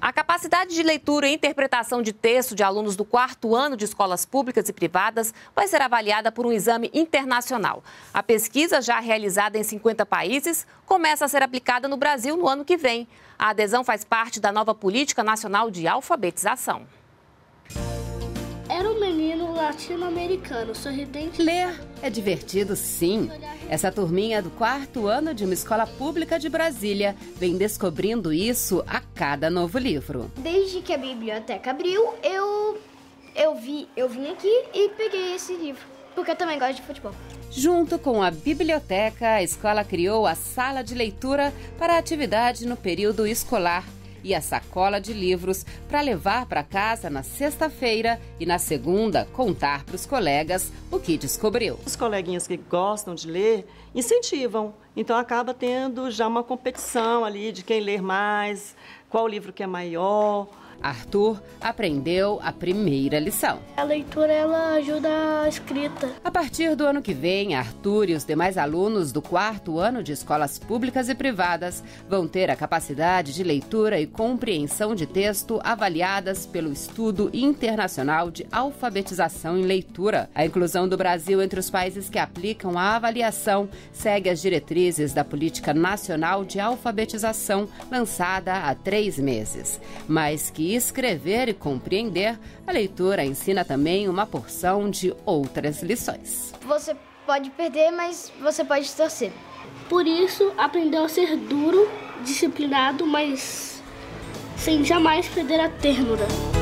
A capacidade de leitura e interpretação de texto de alunos do 4º ano de escolas públicas e privadas vai ser avaliada por um exame internacional. A pesquisa, já realizada em 50 países, começa a ser aplicada no Brasil no ano que vem. A adesão faz parte da nova Política Nacional de Alfabetização. Era um menino latino-americano, sorridente. Ler é divertido, sim. Essa turminha do 4º ano de uma escola pública de Brasília vem descobrindo isso a cada novo livro. Desde que a biblioteca abriu, eu vim aqui e peguei esse livro, porque eu também gosto de futebol. Junto com a biblioteca, a escola criou a sala de leitura para a atividade no período escolar e a sacola de livros para levar para casa na sexta-feira e na segunda contar para os colegas o que descobriu. Os coleguinhas que gostam de ler incentivam, então acaba tendo já uma competição ali de quem ler mais, qual livro que é maior. Arthur aprendeu a primeira lição. A leitura, ela ajuda a escrita. A partir do ano que vem, Arthur e os demais alunos do 4º ano de escolas públicas e privadas vão ter a capacidade de leitura e compreensão de texto avaliadas pelo Estudo Internacional de Alfabetização em Leitura. A inclusão do Brasil entre os países que aplicam a avaliação segue as diretrizes da Política Nacional de Alfabetização, lançada há 3 meses. Mas que escrever e compreender, a leitura ensina também uma porção de outras lições. Você pode perder, mas você pode torcer. Por isso, aprendeu a ser duro, disciplinado, mas sem jamais perder a ternura.